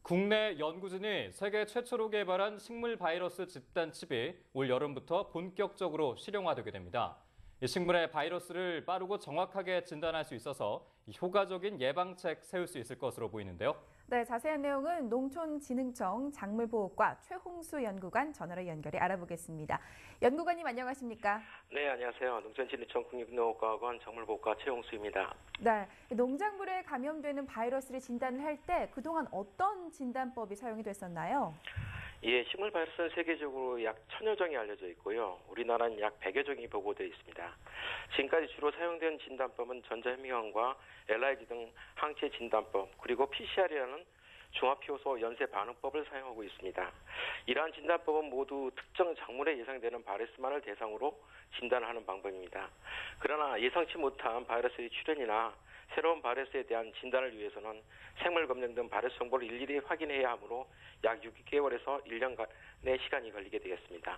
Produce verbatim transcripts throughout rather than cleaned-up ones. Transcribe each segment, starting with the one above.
국내 연구진이 세계 최초로 개발한 식물 바이러스 집단 칩이 올 여름부터 본격적으로 실용화되게 됩니다. 이 식물의 바이러스를 빠르고 정확하게 진단할 수 있어서 효과적인 예방책 세울 수 있을 것으로 보이는데요. 네, 자세한 내용은 농촌진흥청 작물보호과 최홍수 연구관 전화로 연결해 알아보겠습니다. 연구관님 안녕하십니까? 네, 안녕하세요. 농촌진흥청 국립농업과학원 작물보호과 최홍수입니다. 네, 농작물에 감염되는 바이러스를 진단을 할 때 그동안 어떤 진단법이 사용이 됐었나요? 예, 식물 바이러스는 세계적으로 약 천여 종이 알려져 있고요. 우리나라는 약 백여 종이 보고되어 있습니다. 지금까지 주로 사용된 진단법은 전자현미경과 엘아이지 등 항체 진단법, 그리고 피씨알이라는 종합효소 연쇄 반응법을 사용하고 있습니다. 이러한 진단법은 모두 특정 작물에 예상되는 바이러스만을 대상으로 진단하는 방법입니다. 그러나 예상치 못한 바이러스의 출현이나 새로운 바이러스에 대한 진단을 위해서는 생물 검정 등 바이러스 정보를 일일이 확인해야 하므로 약 육 개월에서 일 년간의 시간이 걸리게 되겠습니다.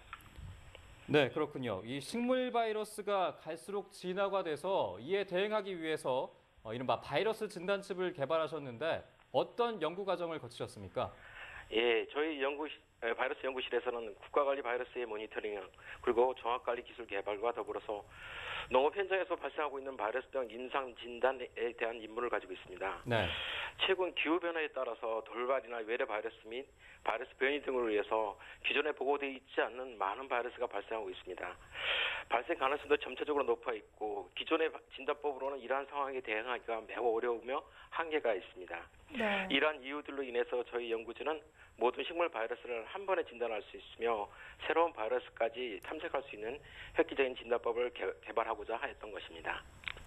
네, 그렇군요. 이 식물 바이러스가 갈수록 진화가 돼서 이에 대응하기 위해서 어, 이른바 바이러스 진단칩을 개발하셨는데 어떤 연구 과정을 거치셨습니까? 예, 저희 연구 바이러스 연구실에서는 국가관리 바이러스의 모니터링 그리고 종합관리 기술 개발과 더불어서 농업 현장에서 발생하고 있는 바이러스 등 임상 진단에 대한 임무를 가지고 있습니다. 네. 최근 기후 변화에 따라서 돌발이나 외래 바이러스 및 바이러스 변이 등으로 인해서 기존에 보고되어 있지 않는 많은 바이러스가 발생하고 있습니다. 발생 가능성도 점차적으로 높아 있고 기존의 진단법으로는 이러한 상황에 대응하기가 매우 어려우며 한계가 있습니다. 네. 이러한 이유들로 인해서 저희 연구진은 모든 식물 바이러스를 한 번에 진단할 수 있으며 새로운 바이러스까지 탐색할 수 있는 획기적인 진단법을 개, 개발하고자 하였던 것입니다.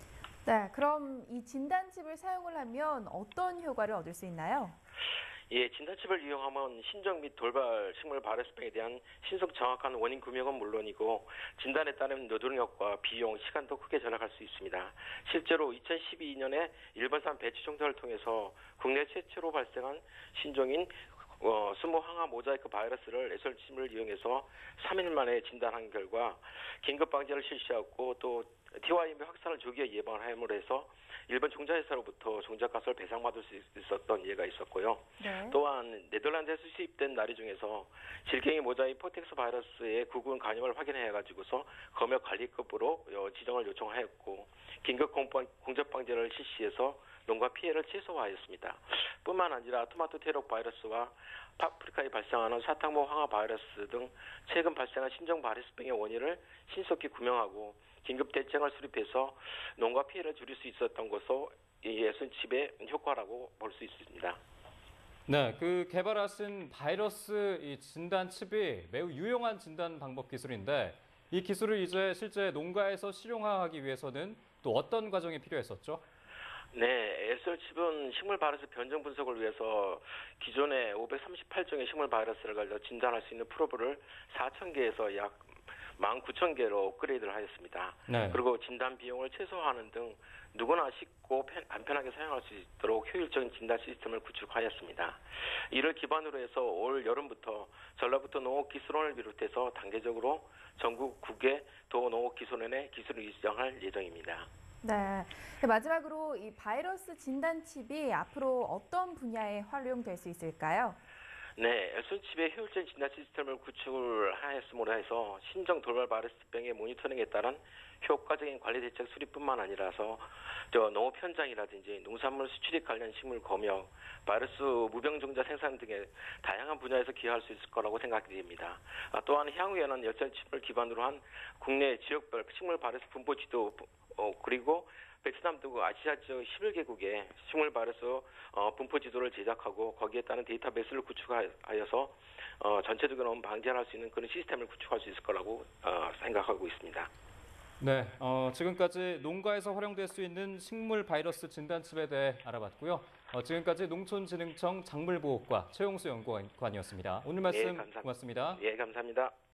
네, 그럼 이 진단칩을 사용을 하면 어떤 효과를 얻을 수 있나요? 예, 진단칩을 이용하면 신종 및 돌발 식물 바이러스병에 대한 신속 정확한 원인 규명은 물론이고 진단에 따른 노동력과 비용, 시간도 크게 절약할 수 있습니다. 실제로 이천십이 년에 일본산 배치 종자를 통해서 국내 최초로 발생한 신종인 어, 스모 항아 모자이크 바이러스를 에설침을 이용해서 삼 일 만에 진단한 결과 긴급 방제를 실시하고 또 티와이엠 확산을 조기에 예방함으로 해서 일본 종자회사로부터 종자값을 배상받을 수 있었던 예가 있었고요. 네. 또한 네덜란드에서 수입된 나리 중에서 질갱이 모자이 포텍스 바이러스의 구군 간염을 확인해가지고서 검역 관리급으로 지정을 요청하였고 긴급 공접 방제를 실시해서 농가 피해를 최소화하였습니다. 뿐만 아니라 토마토 테록 바이러스와 파프리카에 발생하는 사탕모 황화 바이러스 등 최근 발생한 신종 바이러스병의 원인을 신속히 규명하고 긴급 대책을 수립해서 농가 피해를 줄일 수 있었던 것으로 이 예순칩의 효과라고 볼 수 있습니다. 네, 그 개발하신 바이러스 이 진단 칩이 매우 유용한 진단 방법 기술인데 이 기술을 이제 실제 농가에서 실용화하기 위해서는 또 어떤 과정이 필요했었죠? 네, 에스엘칩은 식물 바이러스 변종 분석을 위해서 기존의 오백삼십팔 종의 식물 바이러스를 가지고 진단할 수 있는 프로브를 사천 개에서 약 만 구천 개로 업그레이드를 하였습니다. 네. 그리고 진단 비용을 최소화하는 등 누구나 쉽고 간편하게 사용할 수 있도록 효율적인 진단 시스템을 구축하였습니다. 이를 기반으로 해서 올 여름부터 전라북도 농업기술원을 비롯해서 단계적으로 전국 구 개 도농업기술원에 기술을 이전할 예정입니다. 네. 마지막으로 이 바이러스 진단칩이 앞으로 어떤 분야에 활용될 수 있을까요? 네, 에스엘칩의 효율적인 진단 시스템을 구축을 하였음으로 해서 신종 돌발 바이러스병의 모니터링에 따른 효과적인 관리 대책 수립뿐만 아니라서 저 농업 현장이라든지 농산물 수출입 관련 식물 검역, 바이러스 무병종자 생산 등의 다양한 분야에서 기여할 수 있을 거라고 생각이 됩니다. 아, 또한 향후에는 에스엘칩을 기반으로 한 국내 지역별 식물 바이러스 분포 지도 어, 그리고 베트남 등 아시아 지역 십일 개국의 식물 바이러스 어, 분포 지도를 제작하고 거기에 따른 데이터베이스를 구축하여서 어, 전체적으로 방지할 수 있는 그런 시스템을 구축할 수 있을 거라고 어, 생각하고 있습니다. 네, 어, 지금까지 농가에서 활용될 수 있는 식물 바이러스 진단칩에 대해 알아봤고요. 어, 지금까지 농촌진흥청 작물보호과 최홍수 연구관이었습니다. 오늘 말씀 예, 감사합니다. 고맙습니다. 예, 감사합니다.